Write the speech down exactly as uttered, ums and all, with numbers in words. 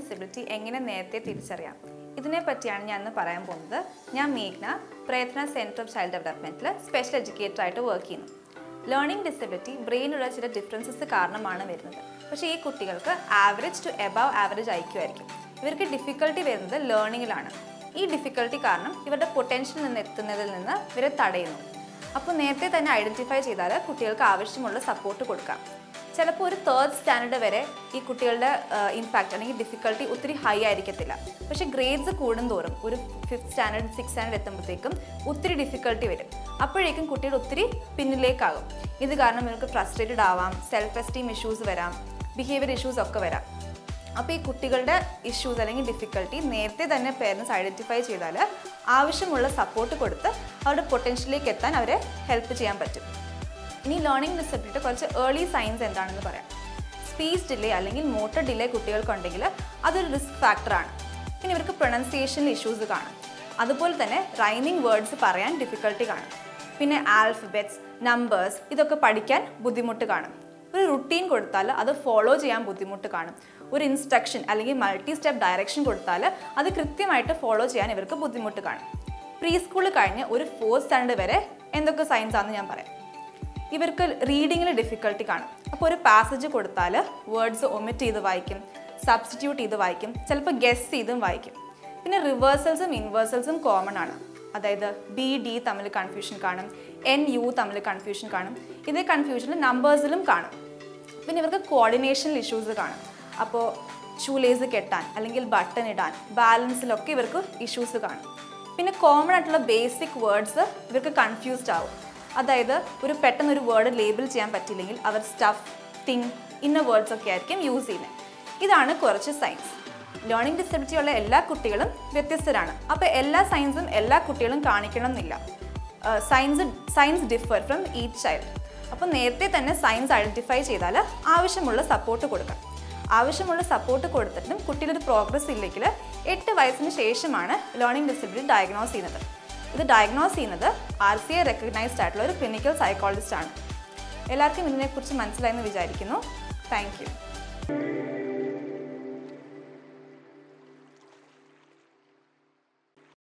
Disability എങ്ങനെ നേരത്തെ തിരിച്ചറിയാം? ഇതിനെപ്പറ്റിയാണ് ഞാൻ ഇന്ന് പറയാൻ പോകുന്നത്. ഞാൻ മേഘ്ന, പ്രയത്ന സെൻറ്റർ ഓഫ് ചൈൽഡ് ഡെവലപ്മെൻറ്റിൽ സ്പെഷ്യൽ എഡ്യൂക്കേറ്ററായിട്ട് വർക്ക് ചെയ്യുന്നു. ലേണിംഗ് ഡിസബിലിറ്റി ബ്രെയിനുള്ള ചില ഡിഫറൻസസ് കാരണമാണ് വരുന്നത്. പക്ഷേ ഈ കുട്ടികൾക്ക് average to above average IQ. ഇവർക്ക് ഡിഫിക്കൽട്ടി വരുന്നത് ലേണിങ്ങിലാണ്. ഈ ഡിഫിക്കൽട്ടി കാരണം ഇവരുടെ പൊട്ടൻഷ്യൽ നിന്ന് എത്തുന്നതിൽ നിന്ന് ഇവരെ തടയുന്നു. അപ്പോൾ നേരത്തെ തന്നെ ഐഡൻറ്റിഫൈ ചെയ്താൽ കുട്ടികൾക്ക് ആവശ്യമുള്ള സപ്പോർട്ട് കൊടുക്കാം. ചിലപ്പോൾ ഒരു തേർഡ് സ്റ്റാൻഡേർഡ് വരെ ഈ കുട്ടികളുടെ ഇമ്പാക്റ്റ് അല്ലെങ്കിൽ ഡിഫിക്കൽട്ടി ഒത്തിരി ഹൈ ആയിരിക്കത്തില്ല. പക്ഷേ ഗ്രേഡ്സ് കൂടുന്തോറും ഒരു ഫിഫ്ത്ത് സ്റ്റാൻഡേർഡ് സിക്സ് സ്റ്റാൻഡേർഡ് എത്തുമ്പോഴത്തേക്കും ഒത്തിരി ഡിഫിക്കൽട്ടി വരും. അപ്പോഴേക്കും കുട്ടികൾ ഒത്തിരി പിന്നിലേക്കാകും. ഇത് കാരണം ഇവർക്ക് ഫ്രസ്ട്രേറ്റഡ് ആവാം, സെൽഫ് എസ്റ്റീം ഇഷ്യൂസ് വരാം, ബിഹേവിയർ ഇഷ്യൂസ് ഒക്കെ വരാം. അപ്പോൾ ഈ കുട്ടികളുടെ ഇഷ്യൂസ് അല്ലെങ്കിൽ ഡിഫിക്കൽട്ടി നേരത്തെ തന്നെ പേരൻസ് ഐഡൻറ്റിഫൈ ചെയ്താൽ ആവശ്യമുള്ള സപ്പോർട്ട് കൊടുത്ത് അവരുടെ പൊട്ടൻഷ്യലിലേക്ക് എത്താൻ അവരെ ഹെൽപ്പ് ചെയ്യാൻ പറ്റും. ഇനി ലേണിംഗ് ഡിസബിലിറ്റി കുറച്ച് ഏർലി സൈൻസ് എന്താണെന്ന് പറയാം. സ്പീച്ച് ഡിലേ അല്ലെങ്കിൽ മോട്ടർ ഡിലേ കുട്ടികൾക്കുണ്ടെങ്കിൽ അതൊരു റിസ്ക് ഫാക്ടറാണ്. പിന്നെ ഇവർക്ക് പ്രൊണൗൺസിയേഷനിൽ ഇഷ്യൂസ് കാണും. അതുപോലെ തന്നെ റൈമിംഗ് വേർഡ്സ് പറയാൻ ഡിഫിക്കൽട്ടി കാണും. പിന്നെ ആൽഫബറ്റ്സ്, നമ്പേഴ്സ് ഇതൊക്കെ പഠിക്കാൻ ബുദ്ധിമുട്ട് കാണും. ഒരു റുട്ടീൻ കൊടുത്താൽ അത് ഫോളോ ചെയ്യാൻ ബുദ്ധിമുട്ട് കാണും. ഒരു ഇൻസ്ട്രക്ഷൻ അല്ലെങ്കിൽ മൾട്ടി സ്റ്റെപ്പ് ഡയറക്ഷൻ കൊടുത്താൽ അത് കൃത്യമായിട്ട് ഫോളോ ചെയ്യാൻ ഇവർക്ക് ബുദ്ധിമുട്ട് കാണും. പ്രീ സ്കൂൾ കഴിഞ്ഞ് ഒരു ഫോർത്ത് സ്റ്റാൻഡേർഡ് വരെ എന്തൊക്കെ സയൻസ് ആണെന്ന് ഞാൻ പറയാം. ഇവർക്ക് റീഡിങ്ങിൽ ഡിഫിക്കൽട്ടി കാണും. അപ്പോൾ ഒരു പാസേജ് കൊടുത്താൽ വേർഡ്സ് ഒമിറ്റ് ചെയ്ത് വായിക്കും, സബ്സ്റ്റിറ്റ്യൂട്ട് ചെയ്ത് വായിക്കും, ചിലപ്പോൾ ഗെസ് ചെയ്തും വായിക്കും. പിന്നെ റിവേഴ്സൽസും ഇൻവേഴ്സൽസും കോമൺ ആണ്. അതായത് ബി ഡി തമ്മിൽ കൺഫ്യൂഷൻ കാണും, എൻ യു തമ്മിൽ കൺഫ്യൂഷൻ കാണും. ഇതേ കൺഫ്യൂഷൻ നമ്പേഴ്സിലും കാണും. പിന്നെ ഇവർക്ക് കോർഡിനേഷനിൽ ഇഷ്യൂസ് കാണും. അപ്പോൾ ഷൂലേസ് കെട്ടാൻ അല്ലെങ്കിൽ ബട്ടൺ ഇടാൻ, ബാലൻസിലൊക്കെ ഇവർക്ക് ഇഷ്യൂസ് കാണും. പിന്നെ കോമൺ ആയിട്ടുള്ള ബേസിക് വേർഡ്സ് ഇവർക്ക് കൺഫ്യൂസ്ഡ് ആവും. അതായത് ഒരു പെട്ടെന്ന് ഒരു വേർഡ് ലേബിൾ ചെയ്യാൻ പറ്റില്ലെങ്കിൽ അവർ സ്റ്റഫ്, തിങ് ഇന്ന വേർഡ്സ് ഒക്കെ ആയിരിക്കും യൂസ് ചെയ്യുന്നത്. ഇതാണ് കുറച്ച് സയൻസ്. ലേണിംഗ് ഡിസബിലിറ്റി ഉള്ള എല്ലാ കുട്ടികളും വ്യത്യസ്തരാണ്. അപ്പോൾ എല്ലാ സയൻസും എല്ലാ കുട്ടികളും കാണിക്കണം എന്നില്ല. Signs signs differ from each child. അപ്പോൾ നേരത്തെ തന്നെ സയൻസ് ഐഡൻറ്റിഫൈ ചെയ്താൽ ആവശ്യമുള്ള സപ്പോർട്ട് കൊടുക്കാം. ആവശ്യമുള്ള സപ്പോർട്ട് കൊടുത്തിട്ടും കുട്ടിയുടെ പ്രോഗ്രസ് ഇല്ലെങ്കിൽ എട്ട് വയസ്സിന് ശേഷമാണ് ലേണിംഗ് ഡിസബിലിറ്റി ഡയഗ്നോസ് ചെയ്യുന്നത്. ഇത് ഡയഗ്നോസ് ചെയ്യുന്നത് ആർ സി ഐ റെക്കഗ്നൈസ്ഡ് ആയിട്ടുള്ള ഒരു ക്ലിനിക്കൽ സൈക്കോളജിസ്റ്റ് ആണ്. എല്ലാവർക്കും ഇതിനെക്കുറിച്ച് മനസ്സിലായെന്ന് വിചാരിക്കുന്നു. Thank U.